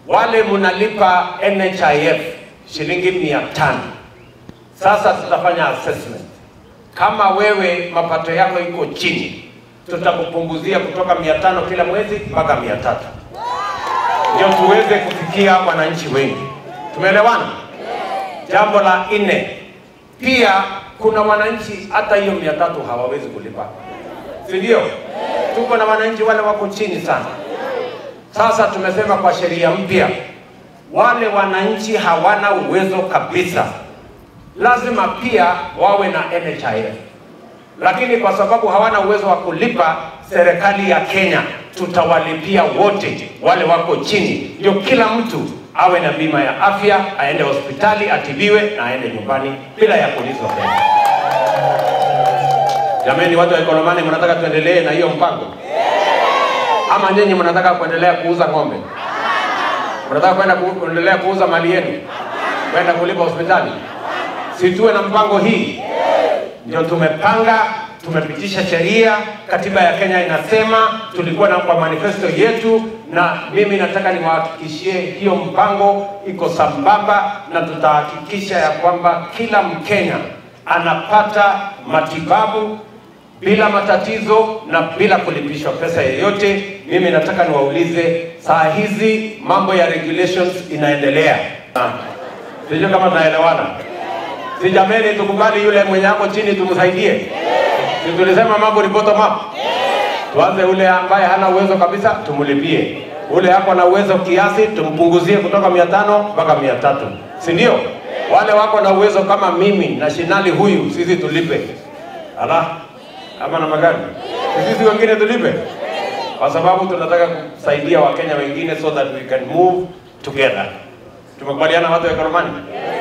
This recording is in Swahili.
wale munalipa NHIF shilingi 500. Sasa tutafanya assessment. Kama wewe mapato yako iko chini, tutakupunguzia kutoka 500 kila mwezi mpaka 300. Ndio tuweze kufikia wananchi wengi. Tumeelewana? Jambo la 4. Pia kuna wananchi hata hiyo 300 hawawezi kulipa. Si ndio? Tuko na wananchi wale wako chini sana. Sasa tumesema kwa sheria mpya, wale wananchi hawana uwezo kabisa, lazima pia wawe na NHIF. Lakini kwa sababu hawana uwezo wa kulipa, serikali ya Kenya tutawalipia wote wale wako chini, ndio kila mtu awe na bima ya afya, aende hospitali atibiwe na aende nyumbani bila ya kulizwa pesa. Jamani, watu wa Ikolomani, mnataka tuendelee na hiyo mpango? Ama nyinyi mnataka kuendelea kuuza ng'ombe? Mnataka kuendelea kuuza mali yenu? Kwenda kulipa hospitali? Si tuwe na mpango hii? Ndio tumepanga, tumepitisha sheria, katiba ya Kenya inasema, tulikuwa na kwa manifesto yetu, na mimi nataka niwahakikishie hiyo mpango iko sambamba, na tutahakikisha ya kwamba kila Mkenya anapata matibabu bila matatizo na bila kulipishwa pesa yoyote. Mimi nataka niwaulize, saa hizi mambo ya regulations inaendelea. Sijui kama tunaelewana. Si jameni, tukubali yule mwenye hapo chini tumsaidie. Si tulisema mambo ni bottom up. Tuanze ule ambaye hana uwezo kabisa tumulipie. Ule hapo na uwezo kiasi tumpunguzie kutoka 500 mpaka 300. Si ndio? Wale wako na uwezo kama mimi na Shinali huyu, sisi tulipe. Ala, ama na magari. Sisi wengine tulipe. Kwa sababu tunataka kusaidia Wakenya wengine so that we can move together. Tumekubaliana watu wa Ikolomani?